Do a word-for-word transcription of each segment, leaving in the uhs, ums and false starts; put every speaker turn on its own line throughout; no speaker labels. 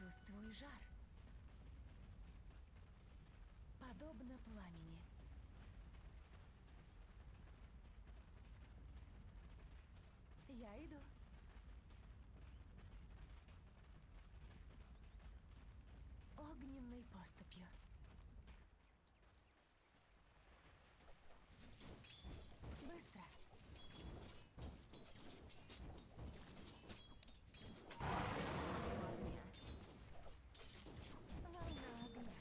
Чувствую жар. Подобно пламени. Я иду. Огненной поступью. Быстро. Огня. Волна огня.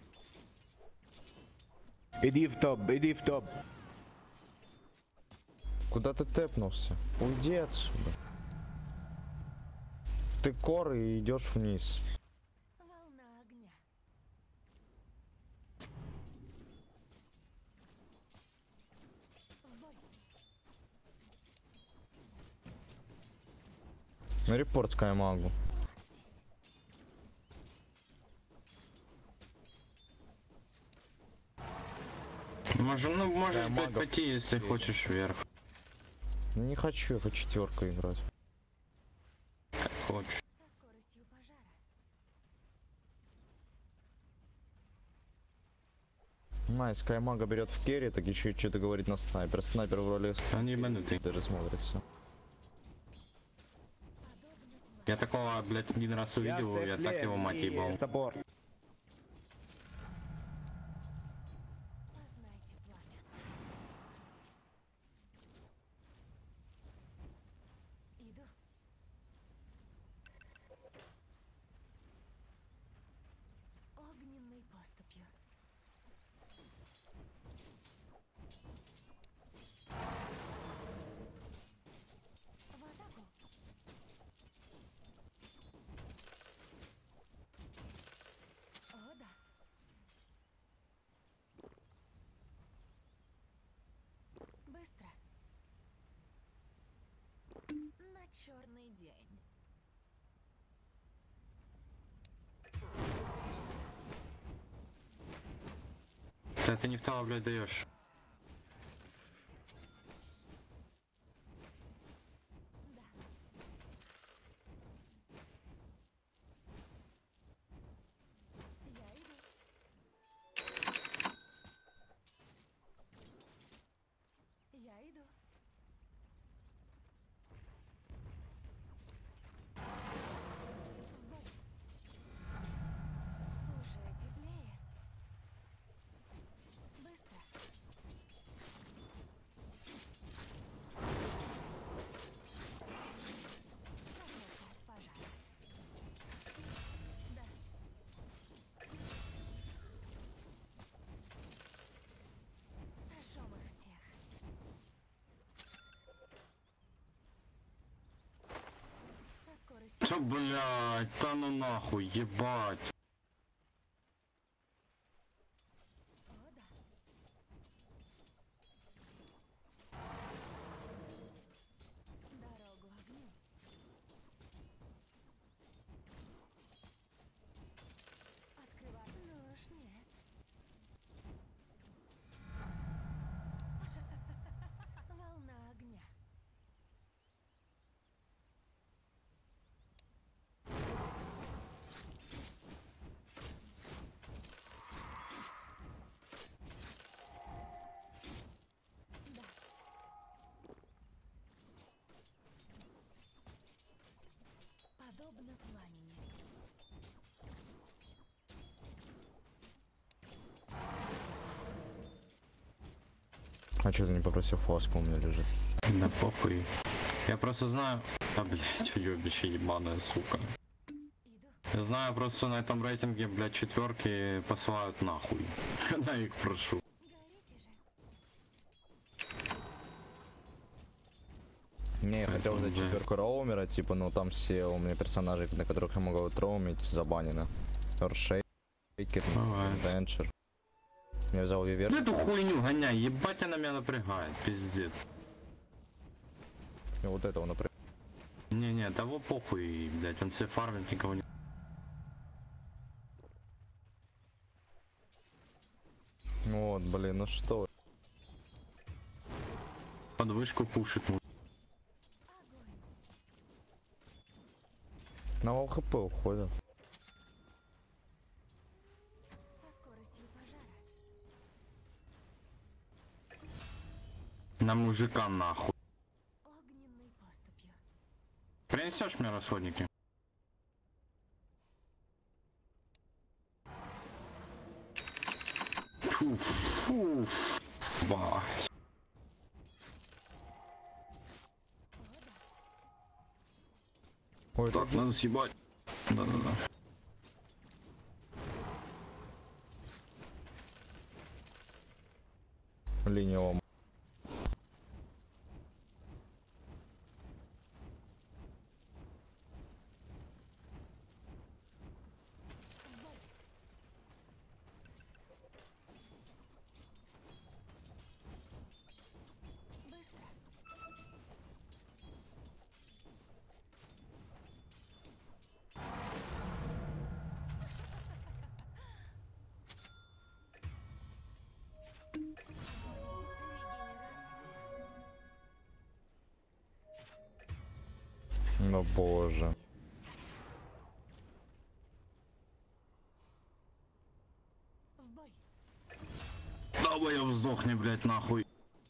Иди в топ, иди в топ.
Куда ты тэпнулся? Уйди отсюда. Ты кор и идешь вниз.
Волна огня. В бой.
На репорт Скаймагу.
Можем, ну можешь
Да,
блядь,
мага
пойти, если
средний.
хочешь вверх.
Ну не хочу я по четверку играть.
Хочешь.
Со скоростью пожара.
Май, Скаймага берет в керри, так еще что-то говорит на снайпер. Снайпер в роли
Они ебанутые.
даже смотрится.
Я такого, блядь, один раз увидел, я, так его мать ебал.
Саппорт.
Познайте пламя. Иду. Огненной поступью. В атаку. О, да. Быстро. На черный день.
Да ты не в того, блядь, даешь.
Да. Я иду. Я иду. В бой. Уже теплее. Быстро. Страховка от пожара. Да. Сожжем их всех. Со скоростью.
Чё, блядь, да ну нахуй, ебать.
О, да. Дорогу огню. Открывай. Ну уж нет. Волна огня. Да. Подобно пламени.
А что ты не попросил фласку, у меня лежит.
Да похуй. Я просто знаю... А, блядь, уебище ебаная, сука.
Иду.
Я знаю, просто на этом рейтинге, блядь, четверки посылают нахуй. Когда я их прошу.
Горите же.
Не, я хотел
Поэтому,
взять
да.
четверку роумера, типа, ну там все у меня персонажи, на которых я могу роумить, забанены. Оршейкер,
Бывает.
Денчер. Я взял Вивер.
Да эту хуйню гоняй, ебать она меня напрягает, пиздец.
И вот этого, например.
Не-не, того похуй, блядь, он все фармит, никого не...
Вот, блин, ну что?
Под вышку пушит.
Огонь.
На ЛХП уходят.
На мужика нахуй.
Огненной поступью.
Принесешь мне расходники? Фу, фу, бать.
Ой,
Так, надо съебать. Да-да-да.
линия лома.
Быстро. Регенерация.
Ну боже.
В бой.
Давай я вздохни, блять, нахуй.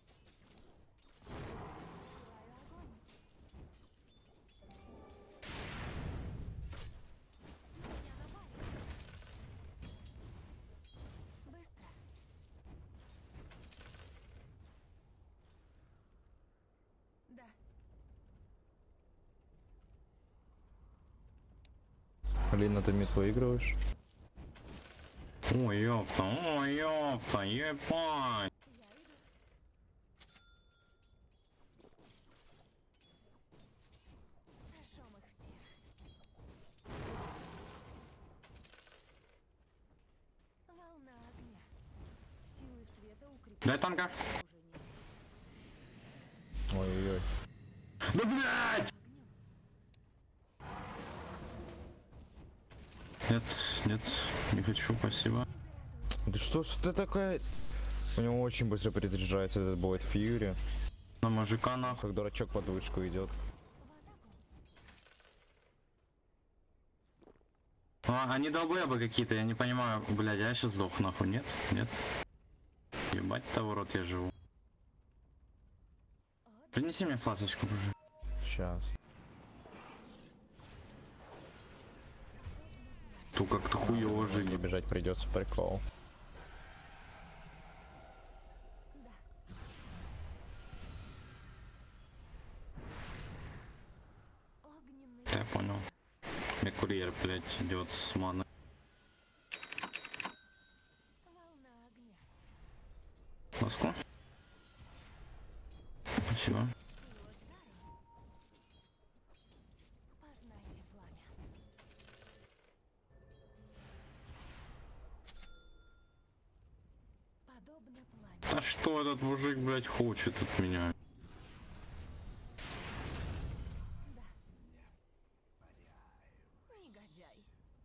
Посылаю огонь. Меня напали. Быстро. Да.
Лина, ты мид выигрываешь?
Ой, ёпта, ой, ёпта, ебать.
Я иду. Сожжем их всех. Волна огня. Силы света укрепляют
Дай танка.
окружение.
Ой-ой-ой.
Да блять!
Огнем.
Нет, нет, не хочу, спасибо.
Да что ж ты такая? У него очень быстро перезаряжается этот Бойд Фьюри.
На мужика нахуй.
Как дурачок под вышку идет.
В атаку.
А, они долбоебы какие-то, я не понимаю. Блядь, я сейчас сдох нахуй, нет? Нет? Ебать того рот я живу. Принеси мне фласочку, уже.
Сейчас.
Ту как-то хуёво
Не
жили.
бежать придется, прикол.
Да. Огненный.
Я понял. Мне курьер, блядь, идет с маны.
Волна огня.
Ласку. Спасибо.
Его жару. Познайте пламя. Подобно пламя.
А что этот мужик, блядь, хочет от меня?
Да. Негодяй.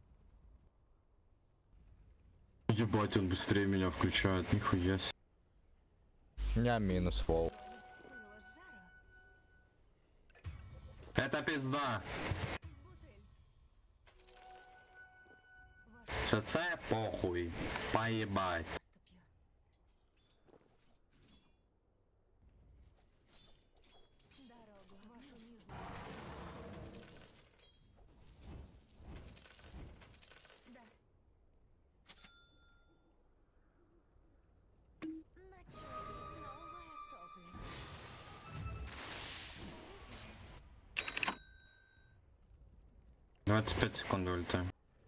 Ебать, он быстрее меня включает, нихуя себе.
У меня минус вол.
Вспыхнуло с жару.
Это пизда.
Бутыль. Ваш
ЦЦ похуй. Поебать.
поступью. Дорогу вашу нижнюю. Да. Начало. Новое топливо. Смотрите же.
двадцать пять секунд улетаем.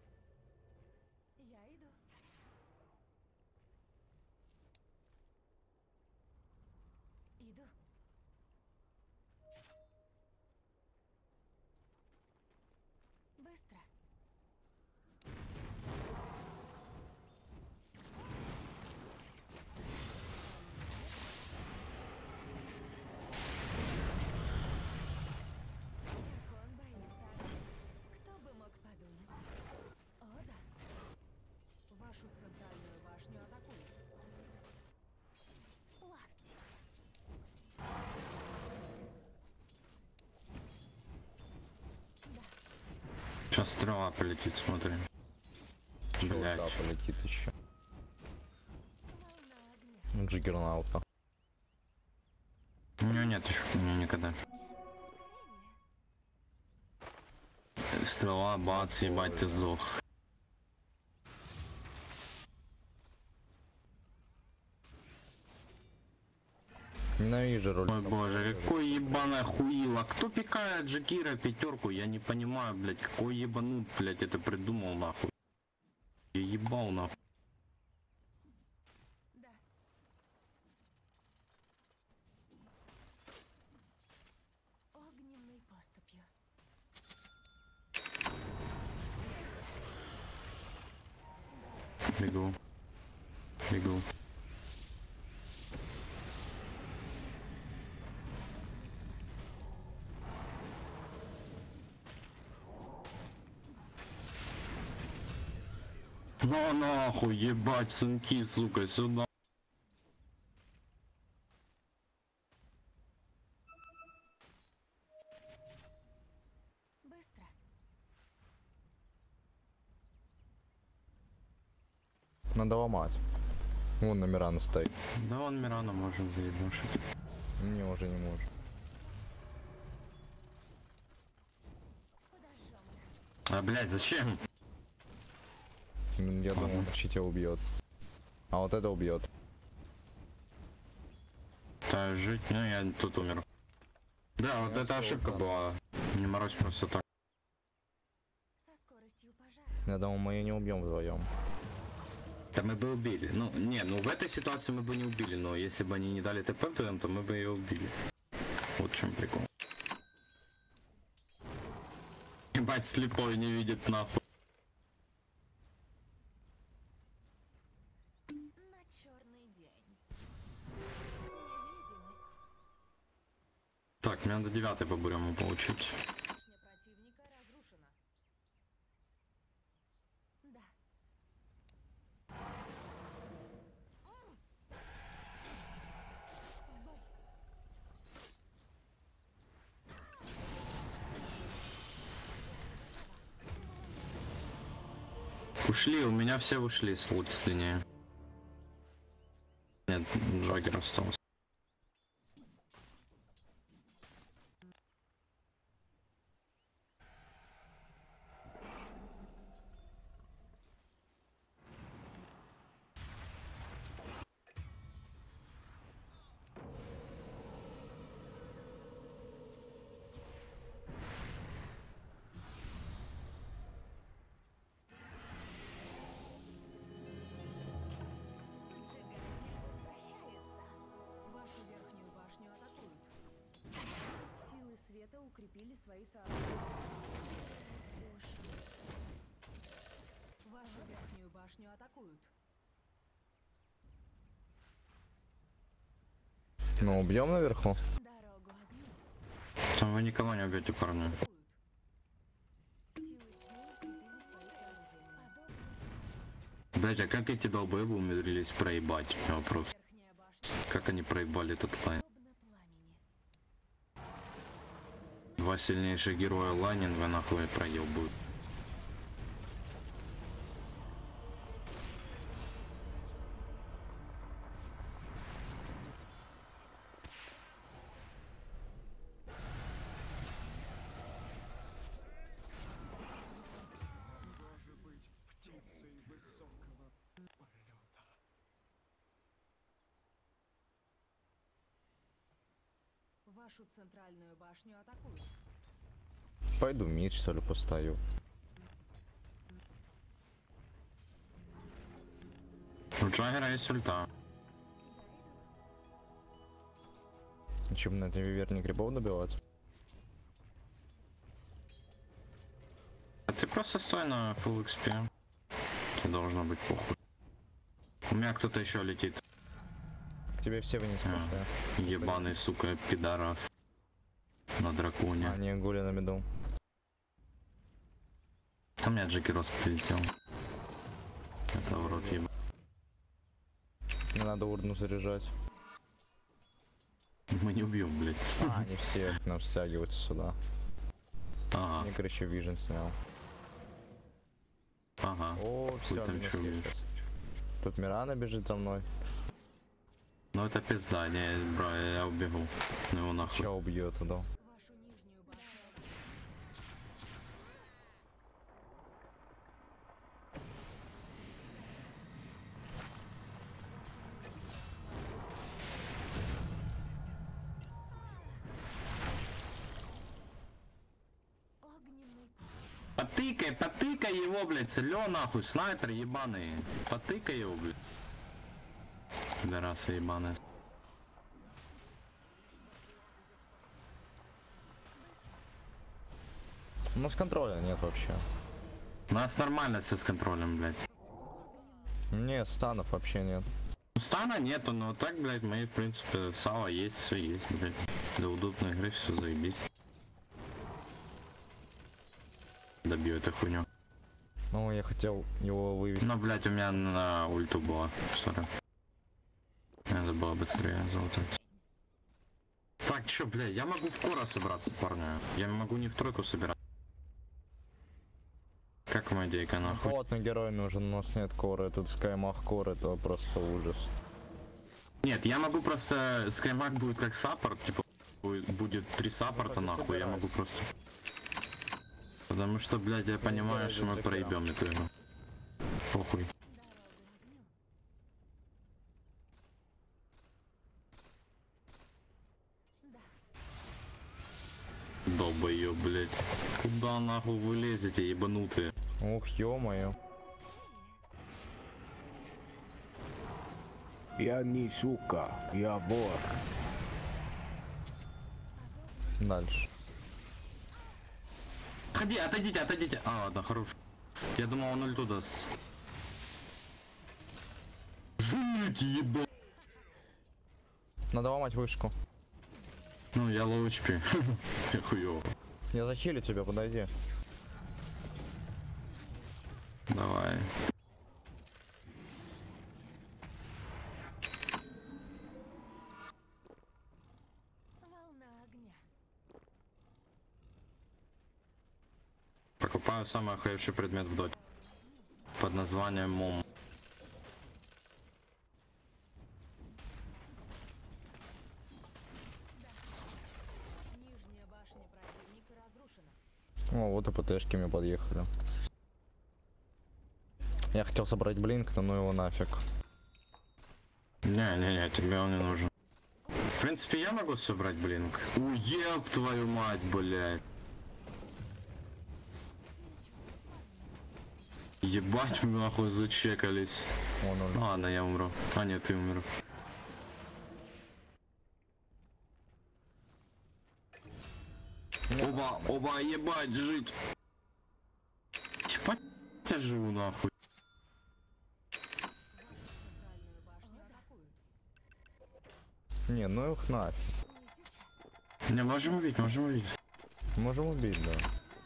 Я иду. Иду. Быстро. Дракон боится огня. Кто бы мог подумать? О, да. Вашу центральную башню атакуют. Плавьтесь. Да.
Сейчас стрела полетит, смотри. Блять.
Челка полетит еще.
Волна огня.
Джиггернаута.
У него нет еще, у меня никогда.
Ускорение.
Стрела, бац, ебать, ты сдох.
Ненавижу роль.
Ой боже, какой ебаная хуила. Кто пикает Джакира пятерку? Я не понимаю, блядь, какой ебанут, блядь, это придумал нахуй. Я ебал нахуй.
Да. Огненной поступью.
Бегу. Бегу. На нахуй, ебать, сынки, сука, сюда.
Быстро.
Надо ломать. Вон на Мирану стоит.
Да он Мирана может заебашить.
Мне уже не может.
Подожжем.
А, блядь, зачем?
М, Я думал, он читя убьет. А вот это убьет.
Да, жить, ну я тут умер. Да, вот
Я
эта
всё,
ошибка
да.
была. Не морозь просто так.
Со скоростью пожара.
Я думал, мы ее не убьем вдвоем.
Да мы бы убили. Ну, не, ну в этой ситуации мы бы не убили, но если бы они не дали ТП вдвоем, то мы бы ее убили. Вот в чем прикол. Ебать, слепой не видит нахуй.
На черный день. Невидимость.
Так, мне надо девятый по бурему получить.
Башня противника разрушена. Да. В бой.
Ушли, у меня все ушли с лут с линии. Нет, Джаггер остался.
Поджигатель возвращается. Вашу верхнюю башню атакуют. Силы света укрепили свои сооружения. Уж. Вашу верхнюю башню атакуют.
Ну, убьем наверху.
Дорогу огню.
Там вы никого не убьете, парни.
Атакуют. Силы тьмы укрепили свои сооружения. Подобный.
Блять, а как эти долбоебы умудрились проебать? У меня вопрос.
Верхняя башня.
Как они проебали этот лайн?
Подобно пламени.
Два сильнейших героя лайнин, вы нахуй проебают.
Вашу центральную башню атакуют.
Пойду меч, что ли, поставлю.
У Джаггера есть ульта.
Я иду.
Чем на этой виверне грибов добивать?
А ты просто стой на full икс пи. Тебе должно быть похуй. У меня кто-то еще летит.
К тебе все вниз
А,
пошли.
ебаный, сука, пидорас. На драконе.
А, не, гуля на меду.
Там у меня Джекирос прилетел. Это урод еба.
Не надо урну заряжать.
Мы не убьем, блядь.
А, они все к нам стягиваются сюда.
Ага,
Мне, короче, вижен снял.
ага.
О,
Хуй
все,
там чё увидишь.
Тут Мирана бежит за мной.
Ну это пизда, не, бро, я убегу. Ну его нахуй.
Ща убью это, да.
Вашу нижнюю башню. Огненный пуск.
Потыкай, потыкай его, блядь, целё нахуй, снайпер ебаный. Потыкай его, блядь. Пидорасы ебаные.
У нас контроля нет вообще.
У нас нормально все с контролем, блядь.
Не, станов вообще нет.
Ну, стана нету, но так, блядь, мои, в принципе, сало есть, все есть, блядь. Для удобной игры все заебись. Добью эту хуйню.
Ну, я хотел его вывести.
Но, блядь, у меня на ульту было. Сори. Надо было быстрее залутать. Так, чё, блядь, я могу в кора собраться, парня. Я могу не в тройку собирать. Как моя идейка, нахуй?
Плотный герой нужен, у нас нет кора. Этот скаймах кор, это просто ужас.
Нет, я могу просто... Скаймак будет как саппорт, типа, будет, будет три саппорта,
Ну, так и
нахуй, я могу просто... Потому что, блядь, я понимаю, что мы проебем эту игру. Похуй. Долбоёб, блядь. Куда нахуй вы лезете, ебанутые?
Ух, ё-моё.
Я не сука, я вор.
Дальше.
Отходи, отойдите, отойдите. А, ладно, хорош. Я думал, он ульту даст. Жить, ебать.
Надо ломать вышку.
Ну, я лоу эйч пи. Хуёво.
Я захилю тебя, подойди.
Давай.
Волна огня.
Покупаю самый охуевший предмет в доте. Под названием Мом.
Нижняя башня противника разрушена.
О, вот и ПТшки мне подъехали. Я хотел собрать блинк, но ну его нафиг.
Не-не-не, тебе он не нужен. В принципе, я могу собрать блинк. Уеб твою мать, блядь. Ебать, мы нахуй зачекались.
Вон он.
Ладно, я умру. А нет, ты умер. Оба, оба, ебать, жить. Ебать, я живу нахуй.
Центральную башню атакуют.
Не, ну их нафиг.
Не сейчас.
Не, можем убить, можем убить.
Можем убить, да.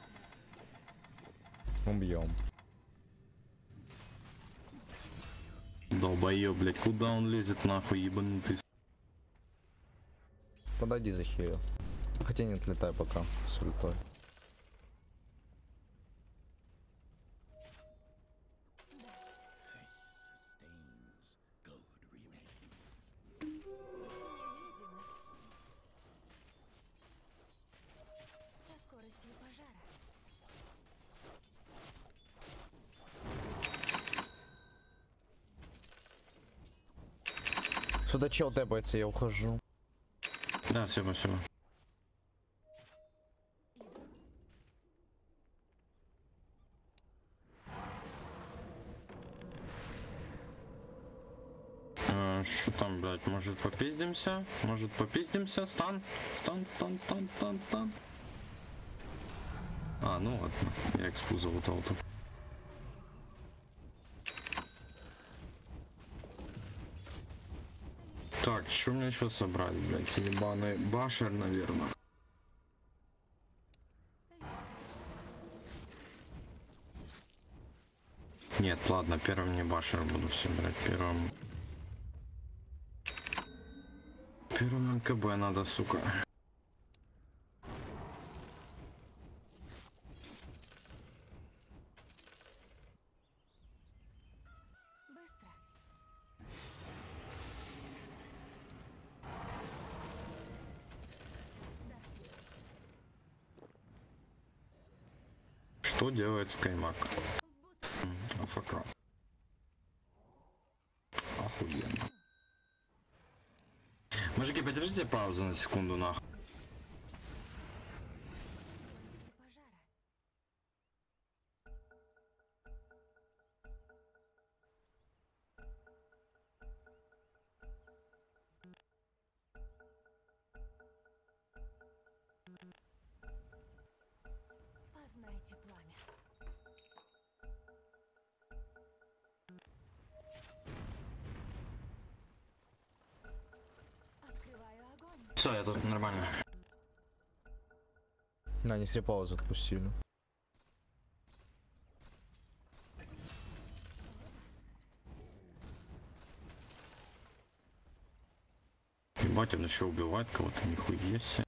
Убьем.
Долбоёб, блядь, куда он лезет нахуй, ебанутый.
Подойди, захилю. Хотя не отлетай пока с ультой.
Невидимость. Со скоростью пожара.
Сюда чел тэпается, я ухожу.
Да, все, все. Что там, блядь, может попиздимся? Может попиздимся? Стан? Стан, стан, стан, стан, стан. А, ну ладно, я экспу залутал тут. Так, что мне еще собрать, блядь? Ебаный башер, наверное. Нет, ладно, первым не башер буду собирать. Первым... Первым МКБ надо, сука.
Быстро.
Что делает Скаймак? АФК. Охуенно. Мужики, подержите паузу на секунду, нахуй.
Пожара. Познайте пламя. Открываю огонь.
Все, я тут нормально.
На, не все паузу отпустили.
Ебать, он еще убивает кого-то, нихуя себе.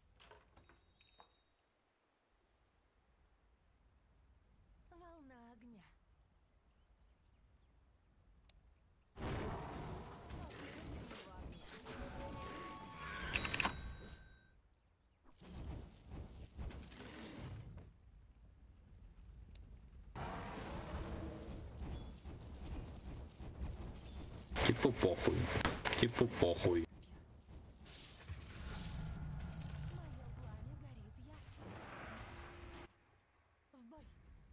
Волна огня.
Типа похуй. Типа похуй.
Мое пламя горит ярче. В бой.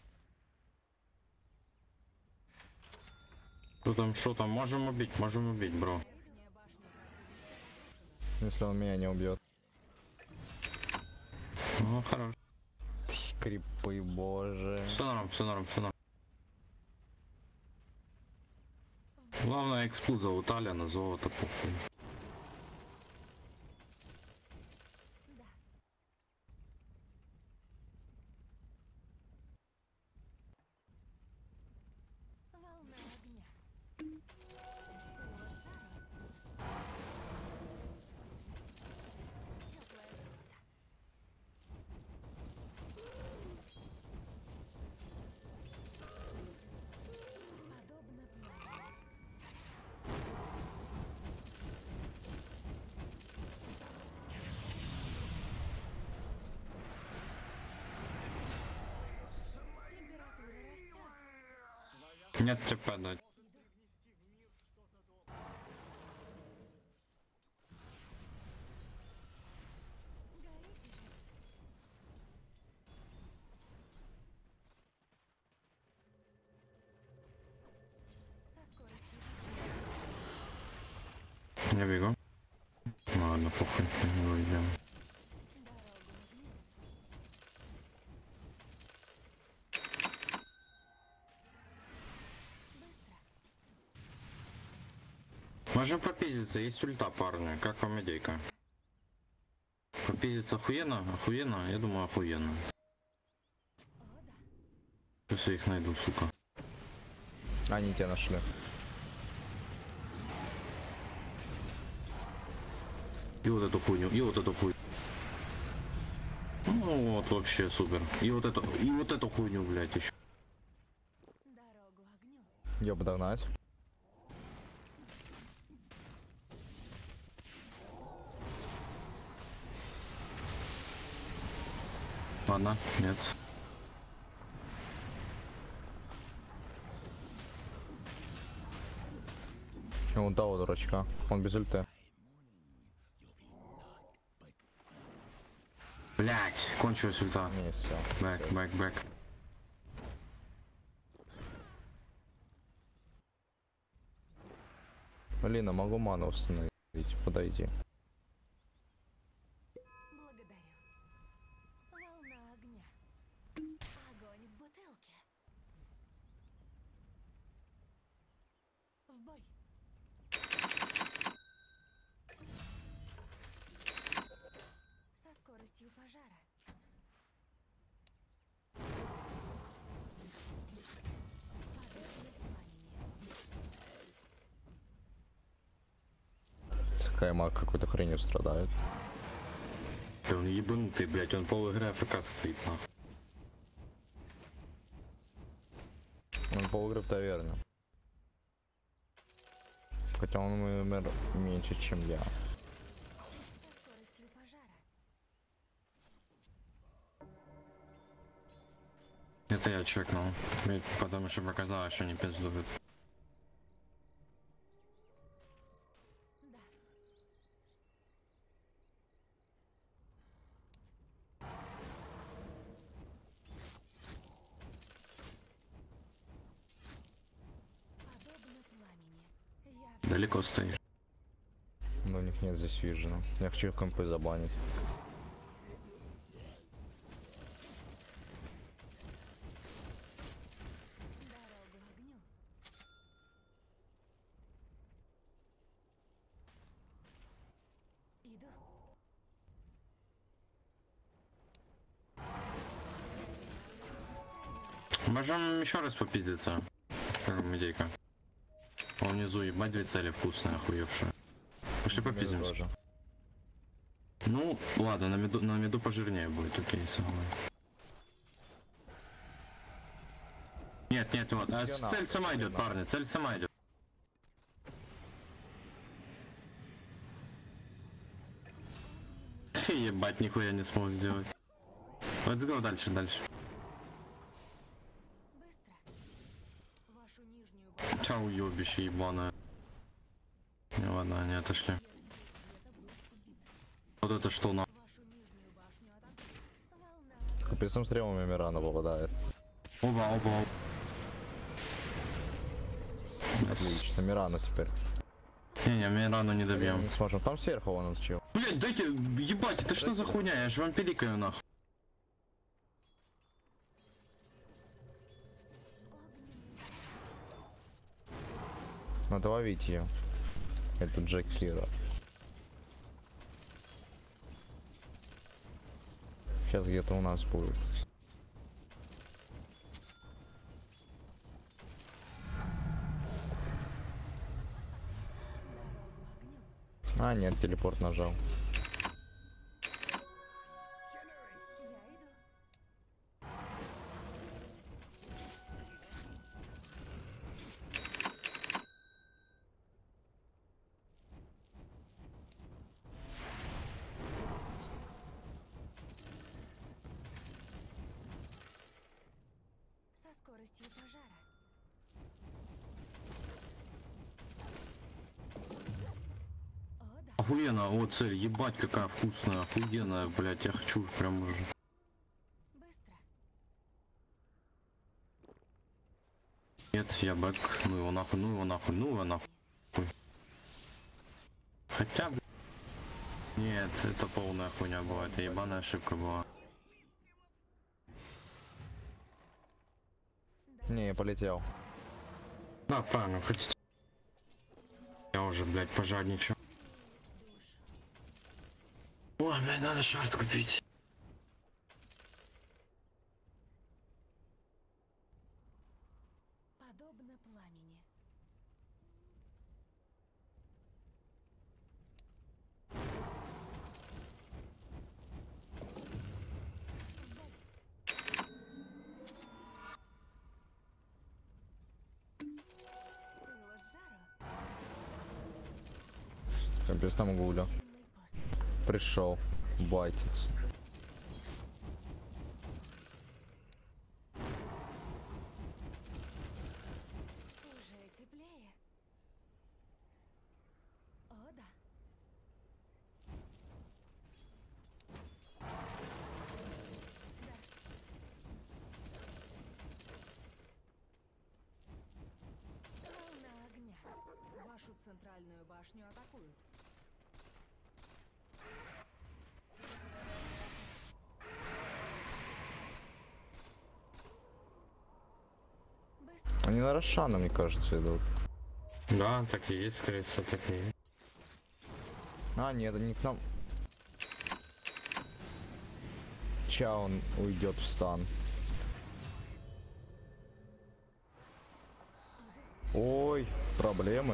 Что там, что там? Можем убить, можем убить, бро.
Верхняя башня противника.
Если он меня не убьет.
Ну, хорошо.
Крипы, боже.
Все норм, все норм, все норм. Главное, экспу залутали, на золото похуй.
Да. Волна огня. Вспыла жаром. Теплое золото. Подобно пламени. Температура растет.
Нет ТП дать.
Горите же. Со скоростью
Я бегу. Ладно, похуй, не уйдем.
дорогу огню. Быстро.
Можем попиздиться, есть ульта, парни. Как вам идейка? Попиздиться охуенно? Охуенно? Я думаю, охуенно.
О, да.
Сейчас я их найду, сука.
Они тебя нашли.
И вот эту хуйню, и вот эту хуйню. Ну вот, вообще супер. И вот эту, и вот эту хуйню, блядь, еще.
Дорогу огню.
Ее подогнать.
Ладно, нет.
И вон того дурачка. Он без ульты.
Блять, кончилась ульта.
Не, все.
Бэк, бэк, бэк.
Алина, могу ману установить. Подойди.
Благодарю. Волна огня. Огонь в бутылке. В бой. Со скоростью пожара. Подобно пламени.
Скаймак какой-то хренью страдает.
Да он ебанутый, блять, он пол игры АФК стоит, нахуй.
Он полигры в таверне. Хотя он умер меньше, чем я.
Со скоростью пожара.
Это я чекнул. Ведь потому что показалось, что не пиздуют.
Да. Подобно пламени. Я
Далеко стоишь.
Но у них нет здесь вижена. Я хочу их компы забанить.
дорогу огню. Иду.
Можем еще раз попиздиться. Как идейка. А внизу ебать две цели вкусные, охуевшие. Пошли попиздимся.
Тоже.
Ну, ладно, на меду, на меду пожирнее будет, окей, согласен. Нет, нет, вот, а
Идёт
цель
нахуй,
сама идет,
идёт
парни, цель сама идет. Ебать, нихуя не смог сделать. Let's go дальше, дальше.
Быстро. Вашу нижнюю башню
Чау, ёбище ебаное. Не, ладно, они отошли.
света будет убита.
Вот это что на...
Вашу нижнюю башню атакует. Волна.
Капецом стрелами Мирана попадает.
Оба, оба, оба.
Отлично, Мирану теперь.
Не-не, мы рану не добьем.
Не сможем. Там сверху вон он чего.
Блять, дайте, ебать, это что за хуйня? Я же вам пиликаю нахуй.
Надо ловить ее. Это Джек Кира. Сейчас где-то у нас будет. А, нет, телепорт нажал.
Я иду. Со скоростью пожара. О, да.
Охуенно, вот цель, ебать, какая вкусная, охуенная, блять, я хочу прям уже.
Быстро.
Нет, я бэк, ну его нахуй, ну его нахуй, ну его нахуй. Хотя бы... Нет, это полная хуйня была, это ебаная ошибка была.
Не, я полетел.
Да, правильно, хотите. Я уже, блядь, пожадничал. Ой, блядь, надо шарт купить.
Подобно пламени. Стыло с жару.
Капец там гуля.
Длинный пост.
Пришел. Байтится.
Уже теплее. О, да. Да. Волна огня. Вашу центральную башню атакуют. Быстро.
Они на Рошана, мне кажется, идут.
Да, так и есть, скорее всего, так и есть.
А, нет, они к нам. Ча он уйдет в стан. Ой, проблемы.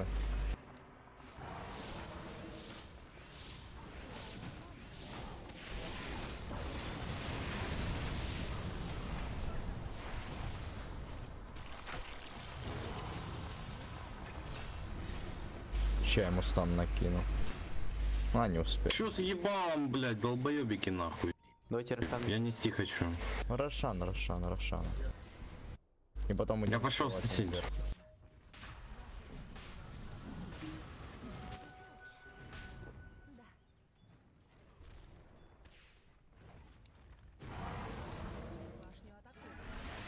Ща ему стан накину. А, не успел.
Чё с ебалом, блядь, долбоёбики нахуй?
Давайте Рошан.
Я нести хочу.
Рошан, Рошан, Рошан. И потом
Я
идем
пошел
открывать
сносить.
наверх.
Да. Башню атакуют.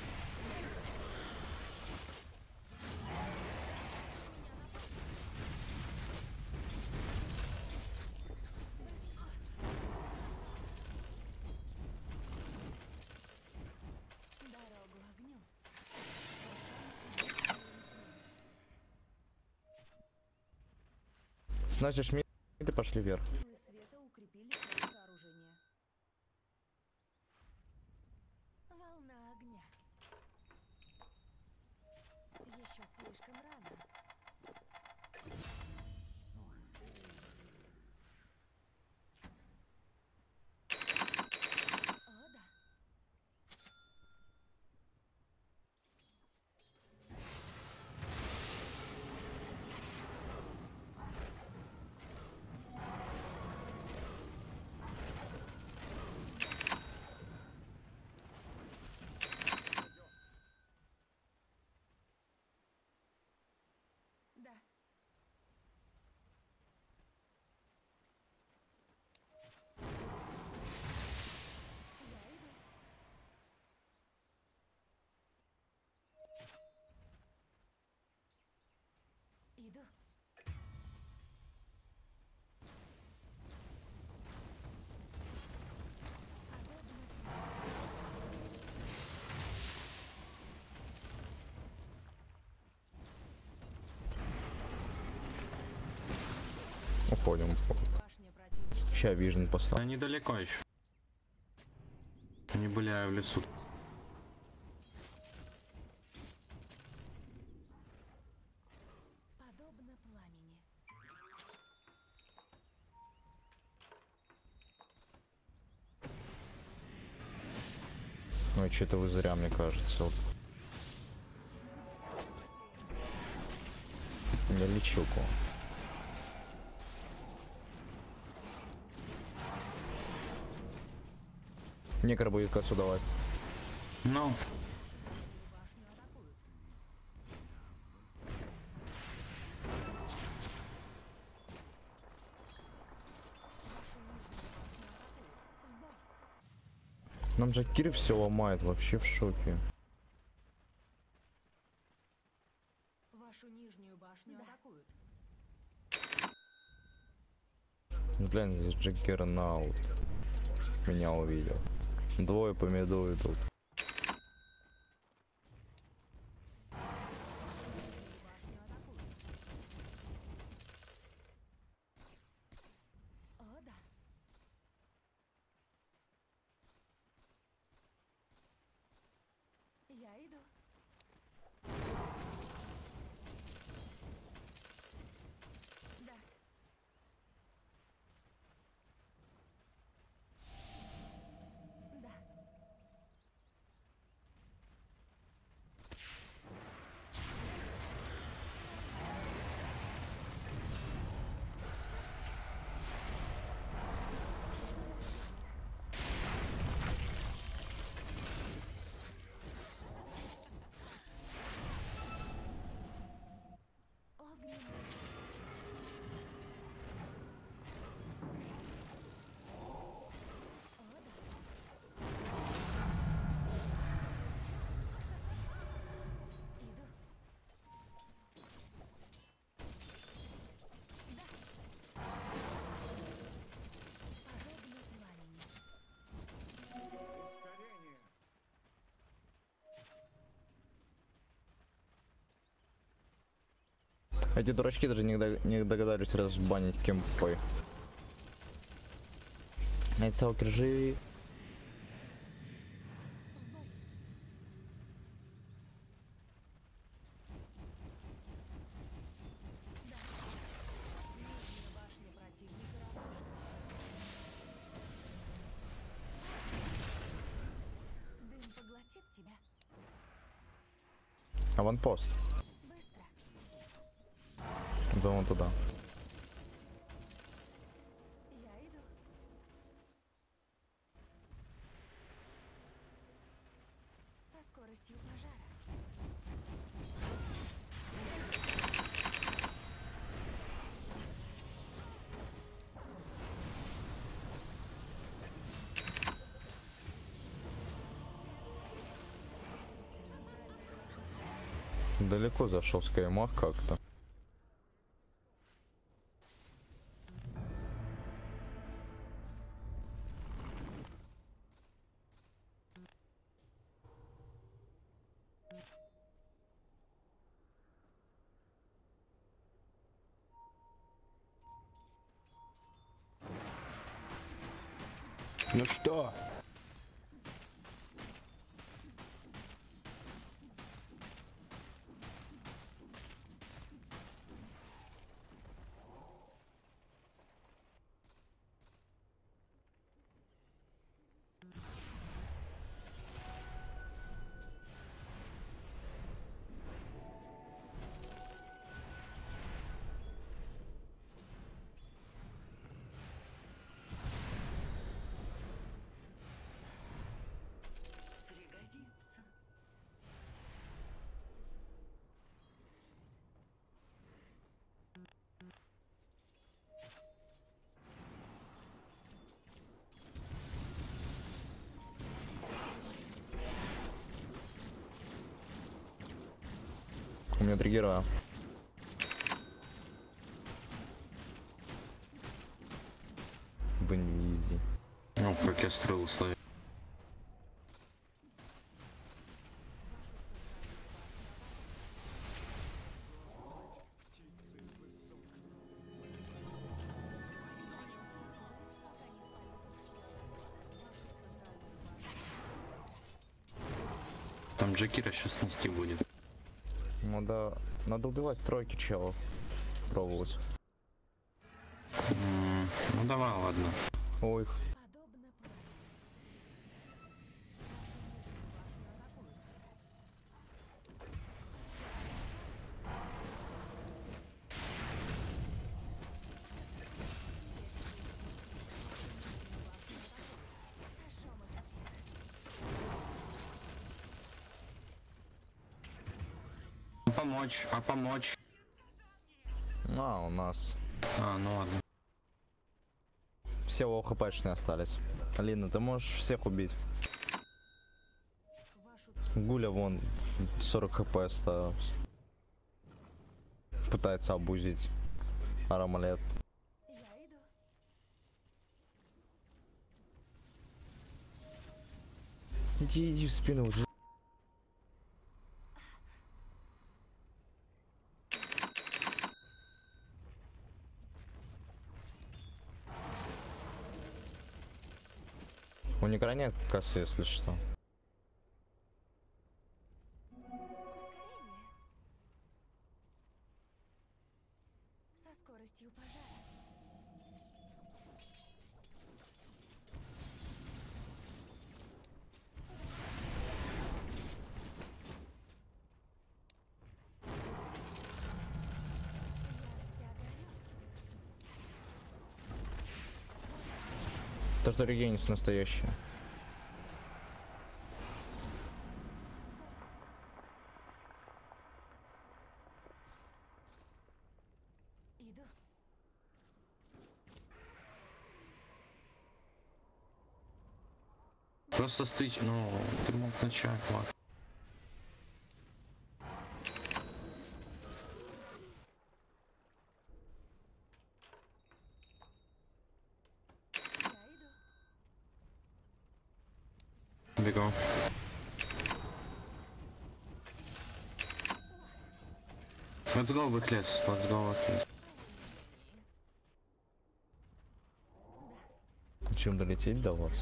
Дорогу огню. Рошан,
Значит, шмиты пошли вверх.
силы света укрепили свои сооружения. Волна огня. Еще слишком рано. О, да. Да. Я иду. Иду.
Уходим.
Башня противника.
Ща вижен поставил.
Да недалеко еще. Они были в лесу.
Подобно пламени.
Ну, что-то вы зря, мне кажется. Вот. Не лечилку. Некр будет косу давать.
Ну,
Башню атакуют. Вашу нижнюю башню атакуют. В бой.
Нам же Кир все ломает, вообще в шоке.
Вашу нижнюю башню атакуют.
Ну, глянь, здесь Джекернаут. Меня увидел. Двое по миду идут.
Башню атакуют. О, да. Я иду. Да. Да. Огненный посох. О, да. Иду. Да. Подобно пламени.
Ускорение.
Эти дурачки даже не, дог- не догадались разбанить кемпой. Эти сталкеры.
В бой. Да. Нижняя башня противника разрушена. Дым поглотит тебя.
Аванпост.
Быстро.
Да вон туда.
Я иду. Со скоростью пожара.
Далеко зашел с каймах как-то.
Ну что?
Пригодится.
У меня три героя. Бенвизи.
Ну, как я стрелу ставил. Там Джекира сейчас нести будет.
Надо, надо убивать тройки челов. Пробовать.
М, Ну давай, ладно.
Ой,
Подобно пламени. Нашу нижнюю башню атакуют.
Помочь, а помочь.
а, у нас
А, ну ладно.
все лоу-хпшные остались. Алина, ты можешь всех убить.
Вашу
Гуля вон сорок хп осталось. Пытается обузить Арамалет.
Я иду.
Иди, иди в спину. вот. У Некра нет косы, если что.
Ускорение. Со скоростью пожара. Я вся горю.
То, что регенис настоящий.
Иду.
Просто стыч, ну, ты мог начать, ладно.
Я иду.
Бегу. Let's go в их лес, let's go в их лес.
Чем долететь до вас?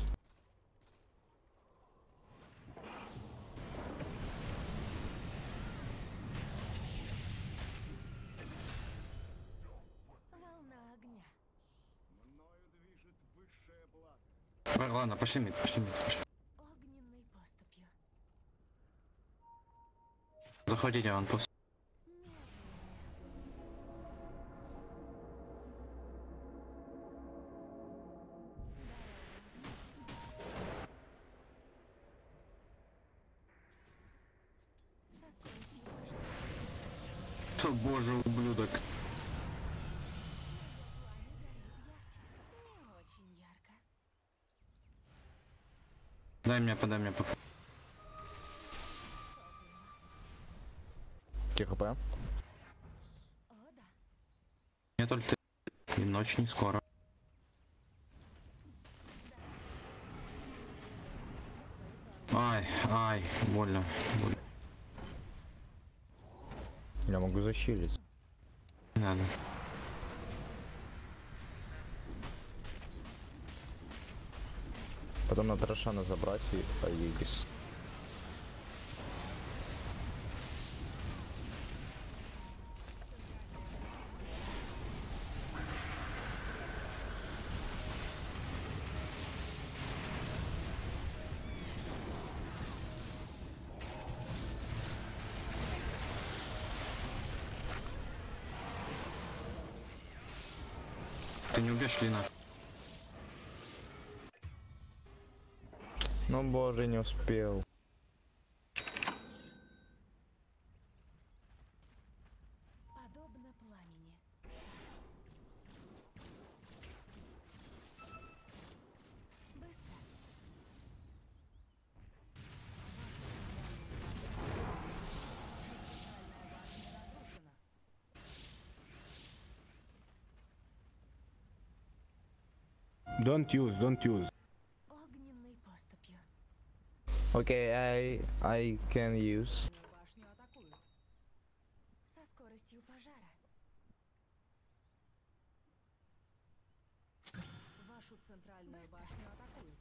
Волна огня.
Ой, ладно, пошли мид, пошли мид, пошли.
Огненной поступью.
Заходите, он пуст.
Со скоростью пожара.
О боже, ублюдок.
Пламя горит ярче. Не очень ярко.
Дай мне, подай мне по.
Сколько хп?
О, да.
Нет ульты. И ночь не скоро. Ай, ай, больно, больно.
Я могу защитить.
Не надо.
Потом надо Рошана забрать и Аегис.
Ты не убьешь Лина.
Ну боже, не успел.
Подобно пламени. Быстро.
Don't use, don't use.
Огненной поступью.
Окей, I I can use.
Башню атакуют. Со скоростью пожара. Вашу центральную башню атакуют.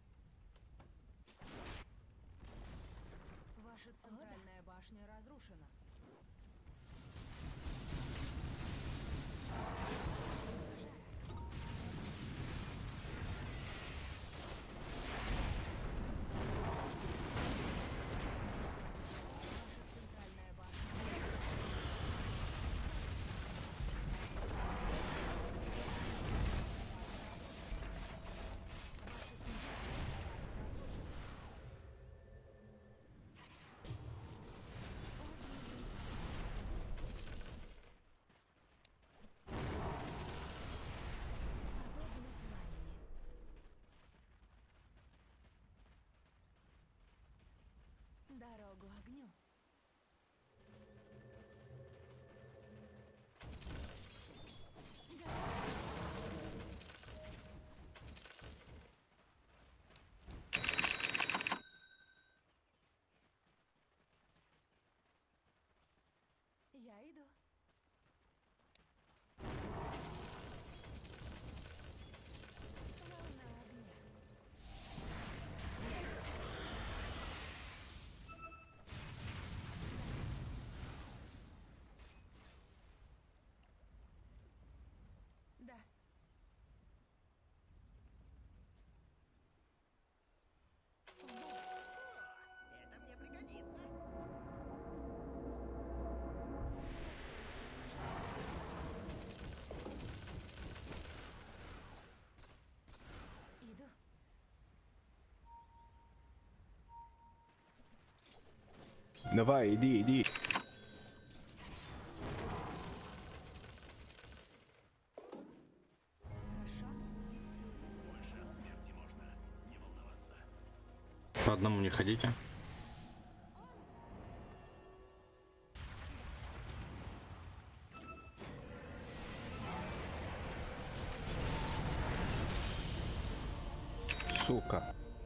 Ваша центральная башня разрушена. Ваша центральная башня. Ваша центральная разрушена. Подобно пламени. Дорогу огню. Я иду. Волна огня. Да.
Это мне пригодится.
Со скоростью пожара. Иду.
Давай, иди, иди.
Хорошо.
По одному не ходите.
Сука.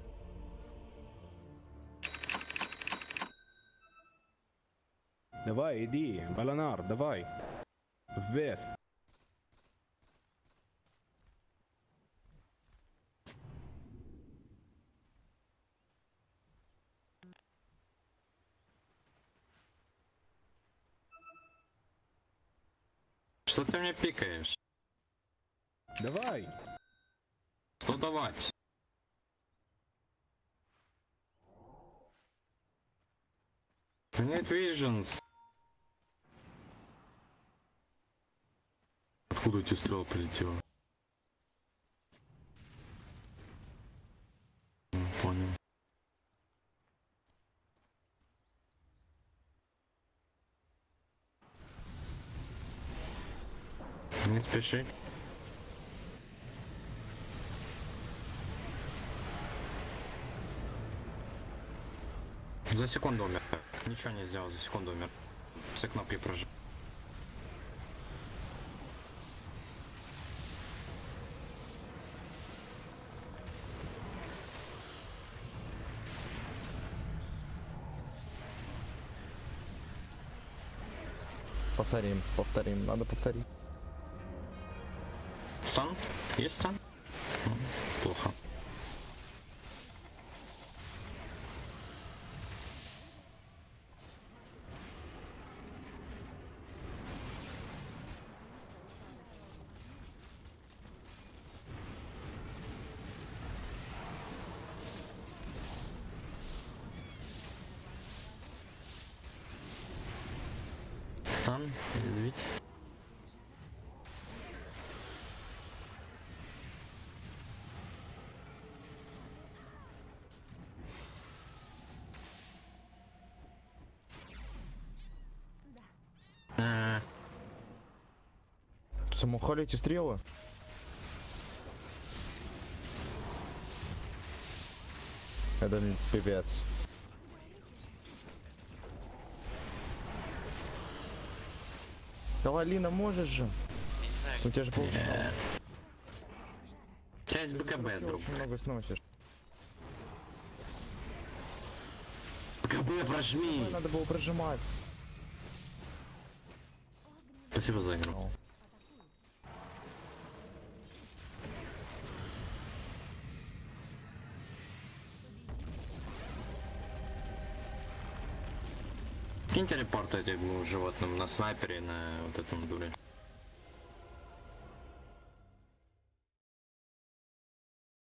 Давай, иди, Баланар, давай. В бес.
Что ты мне пикаешь?
Давай.
Что давать? Нет visions. Откуда эти стрел прилетело? М, Понял. Не спеши. За секунду умер. Ничего не сделал, за секунду умер. Все кнопки прожал.
Повторим, повторим, надо повторить.
Стан? Есть стан? Ну, плохо. Стан? Или А,
Самохали эти стрелы? Это не пипец. Давай, Лина, можешь же? У тебя же получится.
э, Часть БКБ, друг.
Очень много сносишь.
БКБ прожми!
Надо было прожимать.
Спасибо за игру. Кинь телепорт этим животным на снайпере, на вот этом дуре.